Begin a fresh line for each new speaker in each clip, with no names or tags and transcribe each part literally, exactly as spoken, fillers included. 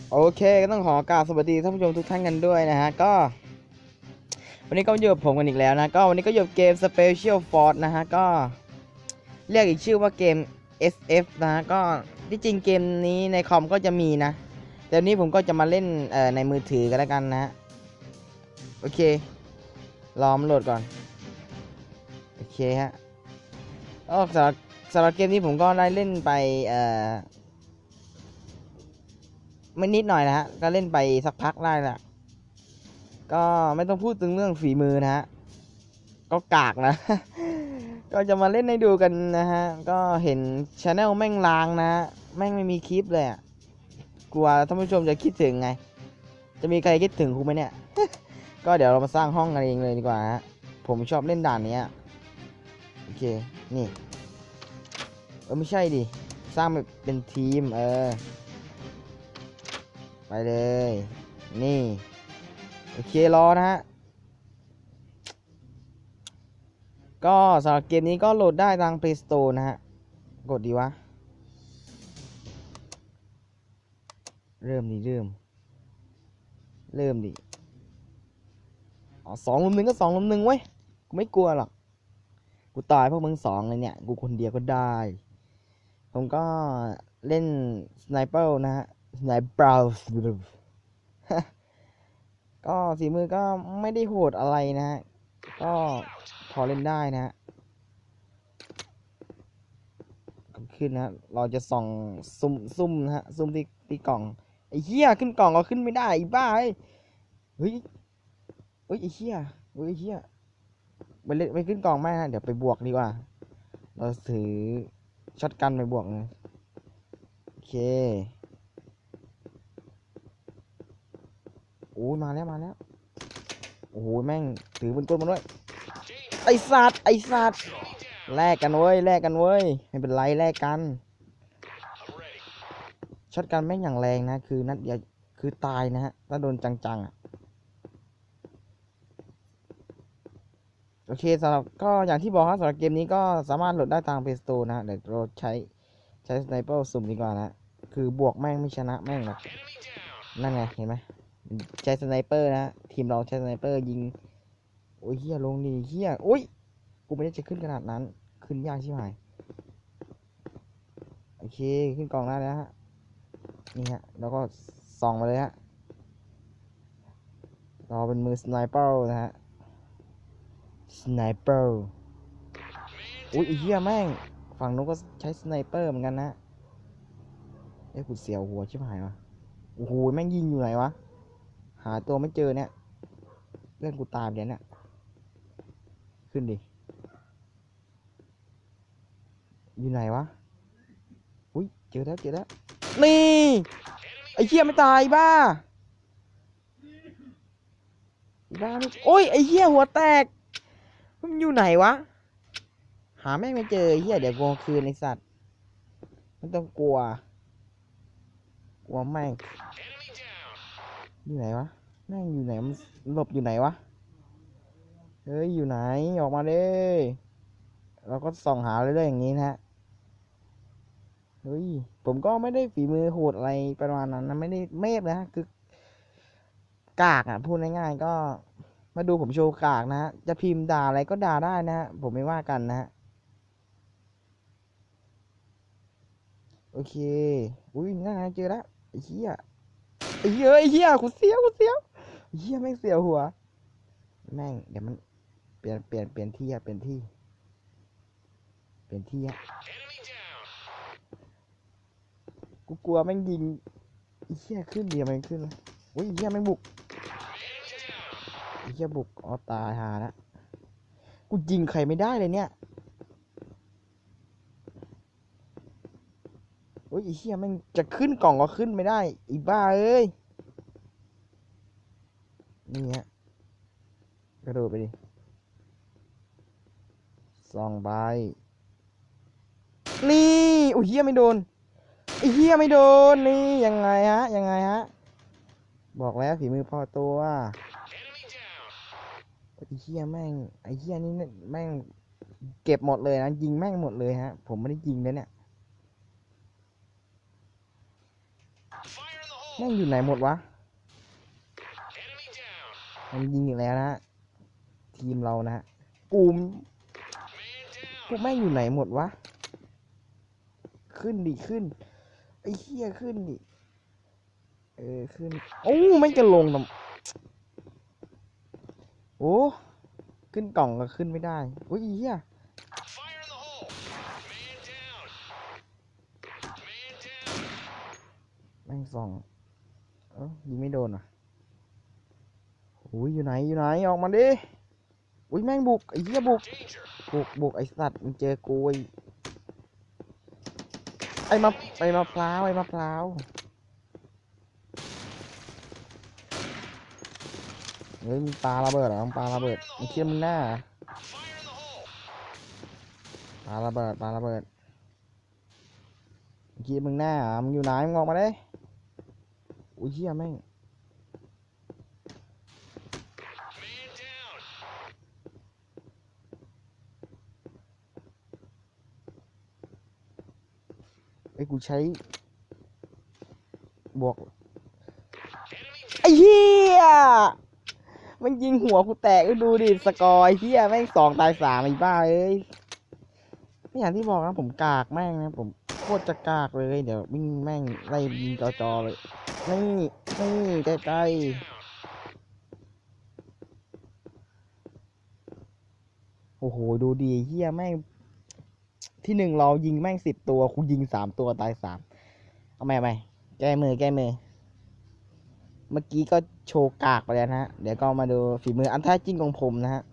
โอเคก็ต้องขอกราบสวัสดีท่านผู้ชมทุกท่านกันด้วยนะฮะก็วันนี้ก็อยู่กับผมกันอีกแล้วนะก็วันนี้ก็อยู่เกม Special Force นะฮะก็เรียกอีกชื่อว่าเกม เอส เอฟ นะฮะก็ที่จริงเกมนี้ในคอมก็จะมีนะแต่วันนี้ผมก็จะมาเล่นเอ่อในมือถือกันแล้วกันนะฮะโอเครอมันโหลดก่อนโอเคฮะก็สำหรับสำหรับเกมนี้ผมก็ได้เล่นไปเอ่อไม่นิดหน่อยนะฮะก็เล่นไปสักพักได้แหละก็ไม่ต้องพูดถึงเรื่องฝีมือนะฮะก็กากนะ ก็จะมาเล่นให้ดูกันนะฮะก็เห็นชาแนลแม่งล้างนะแม่งไม่มีคลิปเลยอะกลัวท่านผู้ชมจะคิดถึงไงจะมีใครคิดถึงกูไหมเนี่ย ก็เดี๋ยวเรามาสร้างห้องกันเองเลยดีกว่าฮะผมชอบเล่นด่านนี้โอเคนี่เออไม่ใช่ดิสร้างแบบเป็นทีมเออไปเลยนี่โอเครอนะฮะก็สำหรับเกมนี้ก็โหลดได้ทาง Play Store นะฮะกดดีวะเริ่มดิเริ่มเริ่มดิอ๋อสองลุมหนึ่งก็สองลุมหนึ่งเว้ยกูไม่กลัวหรอกกูตายพวกมึงสองเลยเนี่ยกูคนเดียวก็ได้ผมก็เล่นสไนเปอร์นะฮะสไนเปอร์ก็ฝีมือก็ไม่ได้โหดอะไรนะฮะก็พอเล่นได้นะฮะขึ้นนะเราจะส่องซุ่มซุ่มนะฮะซุ่มที่ที่กล่องไอ้เหี้ยขึ้นกล่องก็ขึ้นไม่ได้ไอ้บ้าเฮ้ยเฮ้ยไอ้เหี้ยเฮ้ยไอ้เหี้ยไปเล่นไปขึ้นกล่องไม่ฮะเดี๋ยวไปบวกดีกว่าเราถือช็อตกันไปบวกเลยโอเคโอ้ยมาแล้วมาแล้วโอ้โหแม่งถือปืนกลมาด้วยไอ้สัตว์ไอ้สัตว์แลกกันเว้ยแลกกันเว้ยไม่เป็นไรแลกกันช็อตกันแม่งอย่างแรงนะคือนัดเดียวคือตายนะฮะถ้าโดนจังๆอ่ะโอเคสำหรับก็อย่างที่บอกครับสำหรับเกมนี้ก็สามารถโหลดได้ทาง Play Store นะฮะเดี๋ยวเราใช้ใช้สไนเปอร์สุ่มดีกว่านะคือบวกแม่งไม่ชนะแม่งหรอกนั่นไงเห็นไหมใช้สไนเปอร์นะทีมเราใช้สไนเปอร์ยิงโอ้ยเฮียลงดีเฮียโอ้ยกูไม่ได้จะขึ้นขนาดนั้นขึ้นยากชิบหายโอเคขึ้นกล่องได้แล้วฮะนี่ฮะแล้วก็ส่องมาเลยฮะเราเป็นมือสไนเปอร์นะฮะสไนเปอร์อุ้ยเฮียแม่งฝั่งนู้นก็ใช้สไนเปอร์เหมือนกันนะเอ้ยกูเสียวหัวชิบหายวะโอ้โหแม่งยิงอยู่ไหนวะหาตัวไม่เจอเนี่ยเล่นกูตายเดี๋ยวเนี่ยขึ้นดิอยู่ไหนวะอุ้ยเจอแล้วเจอแล้วนี่ไอ้เหี้ยไม่ตายบ้าบ้าโอ้ยไอ้เหี้ยหัวแตกมันอยู่ไหนวะหาแม่งไม่เจอไอ้เหี้ยเดี๋ยวกงคืนไอ้สัตว์ไม่ต้องกลัวกลัวแม่งอยู่ไหนวะแม่งอยู่ไหนมันหลบอยู่ไหนวะเฮ้ยอยู่ไหนออกมาดิเราก็ส่องหาเรื่อยๆอย่างนี้นะฮะเฮ้ยผมก็ไม่ได้ฝีมือโหดอะไรประมาณนั้นนะไม่ได้เมฟนะคือกากอ่ะพูดง่ายๆก็มาดูผมโชว์กากนะฮะจะพิมพ์ด่าอะไรก็ด่าได้นะฮะผมไม่ว่ากันนะฮะโอเคอุ้ยนั่นไงเจอแล้วไอ้เหี้ยไอ้เหี้ยไอ้เหี้ยกูเสียวกูเสียวไอ้เหี้ยแม่งเสียวหัวแม่งเดี๋ยวมันเปลี่ยนเปลี่ยนเปลี่ยนที่อะเปลี่ยนที่เปลี่ยนที่อะกูกลัวแม่งยิงไอ้เหี้ยขึ้นเดียวมันขึ้นเลยอุ้ยไอ้เหี้ยแม่งบุกไอ้เหี้ยบุกอ๋อตายหาละกูยิงใครไม่ได้เลยเนี่ยโอ้ยไอ้เหี้ยแม่งจะขึ้นกล่องก็ขึ้นไม่ได้อีบ้าเอ้ยนี่ฮะกระโดดไปดิสองใบนี่โอ้ยเหี้ยไม่โดนไอ้เหี้ยไม่โดนนี่ยังไงฮะยังไงฮะบอกแล้วฝีมือพอตัวไอ้เหี้ยแม่งไอ้เหี้ยนี่แม่งเก็บหมดเลยนะยิงแม่งหมดเลยฮะผมไม่ได้ยิงเลยเนี่ยแม่งอยู่ไหนหมดวะมันยิงอีกแล้วนะทีมเรานะกูมกูแม่งอยู่ไหนหมดวะขึ้นดิขึ้นไอ้เหี้ยขึ้นดิเออขึ้นโอ้ไม่จะลงทำโอ้ขึ้นกล่องก็ขึ้นไม่ได้โอ้ยเหี้ยแม่งส่องเอ้ายิงไม่โดนอ่ะโอ้ยอยู่ไหนอยู่ไหนออกมาดิอุ้ยแม่งบุกไอ้เหี้ยบุกบุกบุกไอ้สัตว์มันเจอกูไอ้มาไอ้มะพร้าวไอ้มะพร้าวเฮ้ยมึงปาระเบิดเหรอมึงปาระเบิดมึงเชื่อมึงหน้าปาระเบิดปาระเบิดมึงคิดมึงหน้ามึงอยู่ไหนมึงออกมาดิอุ้ยเหี้ยแม่งไอ้กูใช้บวกไอ้เหี้ยมันยิงหัวกูแตกดูดิสกอร์ไอ้เหี้ยแม่งสองตายสามไอ้บ้าเอ้ยไม่อย่างที่บอกนะผมกากแม่งนะผมโคตรจะกากเลยเดี๋ยววิ่งแม่งไล่ยิงจอๆเลยนี่นี่ใกล้ๆโอ้โหดูดีเหี้ยแม่งที่หนึ่งเรายิงแม่งสิบตัวกูยิงสามตัวตายสามเอาไหมเอาไหมแก้มือแก้มือเมื่อกี้ก็โชว์กากไปแล้วนะฮะเดี๋ยวก็มาดูฝีมืออันแท้จริงของผมนะฮะ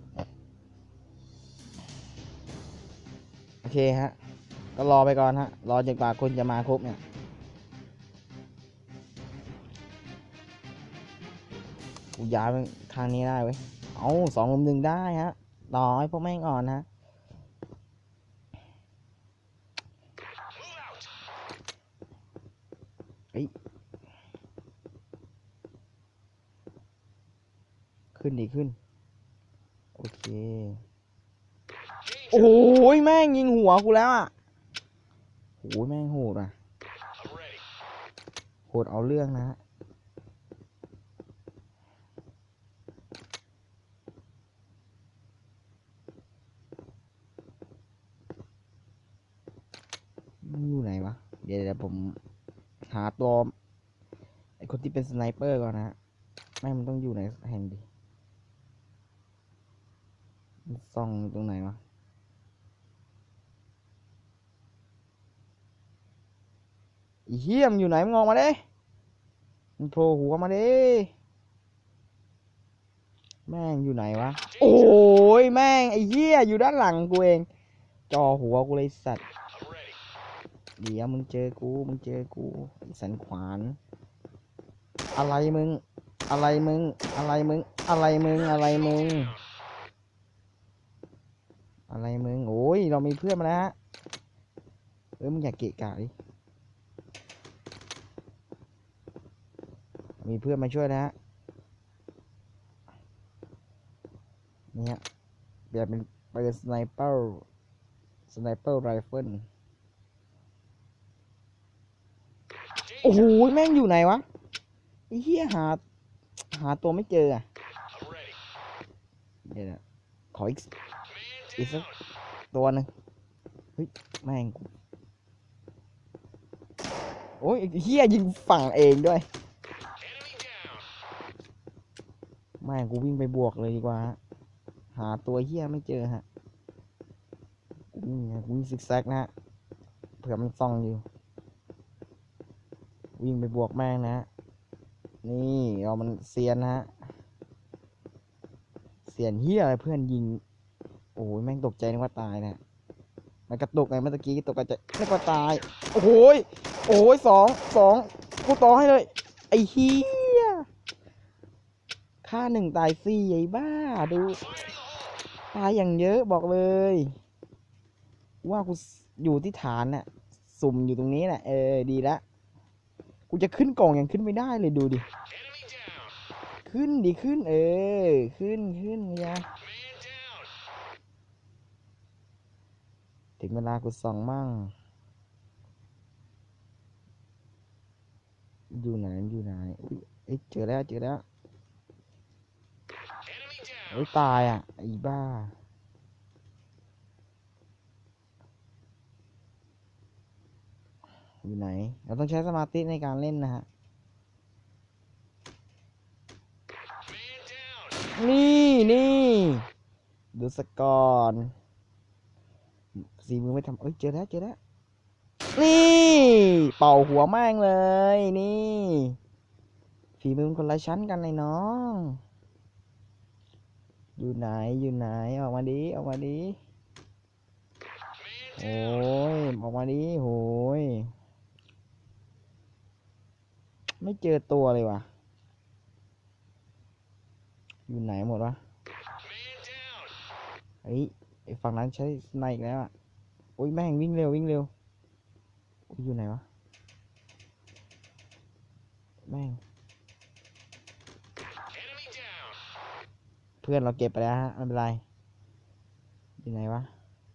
โอเคฮะก็รอไปก่อนฮะรอจนกว่าคนจะมาครบเนี่ยกูย้ายไปทางนี้ได้เว้ยเอาสองลุมหนึ่งได้ฮะต่อให้พวกแม่งอ่อนฮะเฮ้ยขึ้นดีขึ้นโอเคโอ้ยแม่งยิงหัวกูแล้วอ่ะโอ้ยแม่งโหดอ่ะโหดเอาเรื่องนะฮะอยู่ไหนวะเดี๋ยวเดี๋ยวผมหาตัวไอคนที่เป็นสไนเปอร์ก่อนนะฮะแม่งมันต้องอยู่ไหนแห่งดิส่องตรงไหนวะอีเหี้ยมอยู่ไหนมึงออกมาดิมึงโผล่หัวมาดิแม่งอยู่ไหนวะโอ้ยแม่งไอ้เหี้ยอยู่ด้านหลังกูเองจอหัวกูเลยสัตว์เดี๋ยวมึงเจอกูมึงเจอกูไอ้สันขวานอะไรมึงอะไรมึงอะไรมึงอะไรมึงอะไรมึงอะไรมึงโอ้ยเรามีเพื่อนมาแล้วฮะเออมึงอยากเกะกะดิมีเพื่อนมาช่วยนะฮะเนี่ยแบบเป็นปืนสไนเปอร์สไนเปอร์ไรเฟิลโอ้โหแม่งอยู่ไหนวะไอ้เหี้ยหาหาตัวไม่เจออ่ะเดี๋ยวนะขออีกอีกสักตัวหนึ่งเฮ้ยแม่งโอ้ยเหี้ยยิงฝั่งเองด้วยแม่งกูวิ่งไปบวกเลยดีกว่าหาตัวเหี้ยไม่เจอฮะนี่ไงกูวิ่งซิกแซกนะฮะเผื่อมันส่องอยู่วิ่งไปบวกแม่งนะฮะนี่เรามันเซียนนะฮะเซียนเหี้ยอะไรเพื่อนยิงโอ้ยแม่งตกใจนึกว่าตายนะมันกระตุกไงเมื่อกี้ตกใจนึกว่าตายโอ้โหโอ้ยสองสองกูต่อให้เลยไอ้เหี้ยฆ่าหนึ่งตายสี่ไอ้บ้าดูตายอย่างเยอะบอกเลยว่ากูอยู่ที่ฐานน่ะสุ่มอยู่ตรงนี้แหละเออดีละกูจะขึ้นกล่องยังขึ้นไม่ได้เลยดูดิขึ้นดิขึ้นเออขึ้นขึ้นยะถึงเวลากูส่องมั่งอยู่ไหนอยู่ไหนอุ้ยเอ้ยเจอแล้วเจอแล้วเอ้ยตายอ่ะไอ้บ้าอยู่ไหนเราต้องใช้สมาธิในการเล่นนะฮะนี่นี่ดูสกอร์สีมือไม่ทำเอ้ยเจอแล้วเจอแล้วนี่เป่าหัวแม่งเลยนี่ฝีมือคนละชั้นกันเลยน้องอยู่ไหนอยู่ไหนออกมาดิออกมาดิโอ้ยออกมาดิโหยไม่เจอตัวเลยว่ะอยู่ไหนหมดวะเฮ้ยไอ้ฝั่งนั้นใช้สไนอีกแล้วอ่ะโอ้ยแม่งวิ่งเร็ววิ่งเร็วอยู่ไหนวะแม่งเพื่อนเราเก็บไปแล้วฮะไม่เป็นไรอยู่ไหนวะ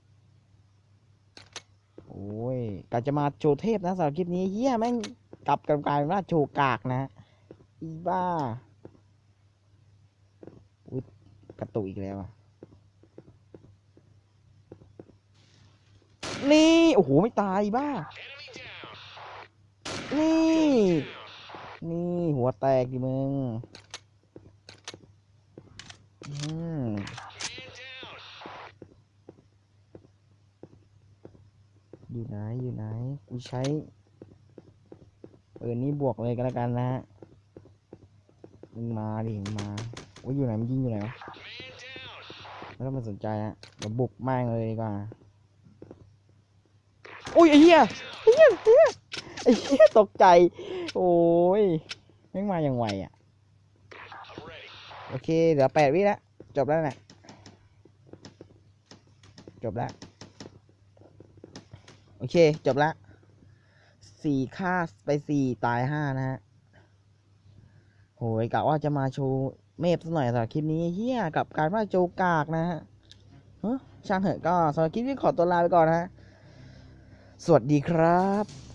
โอ้ยกะจะมาโชว์เทพนะสำหรับคลิปนี้เฮียแม่งกลับกันกลายเป็นว่าโชว์กากนะอีบ้าอุ้ยกระตุกอีกแล้วอ่ะนี่โอ้โหไม่ตายบ้านี่นี่หัวแตกดิมึงอืมอยู่ไหนอยู่ไหนกูใช้ปืนนี้บวกเลยกันแล้วกันนะฮะมึงมาดิมึงมาโอ้ยอยู่ไหนมันยิงอยู่ไหนวะไม่ต้องมาสนใจฮะเราบุกแม่งเลยดีกว่าโอ้ยไอ้เหี้ยไอ้เหี้ยไอ้เหี้ยไอ้เหี้ยตกใจโอ้ยแม่งมาอย่างไวอ่ะโอเคเหลือแปดวิแล้วจบแล้วนะจบแล้วโอเคจบแล้วสี่ฆ่าไปสี่ตายห้านะฮะโหยกะว่าจะมาโชว์เมฟสักหน่อยสำหรับคลิปนี้เฮียกับการว่าโจกากนะฮะช่างเถอะก็สำหรับคลิปนี้ขอตัวลาไปก่อนนะฮะสวัสดีครับ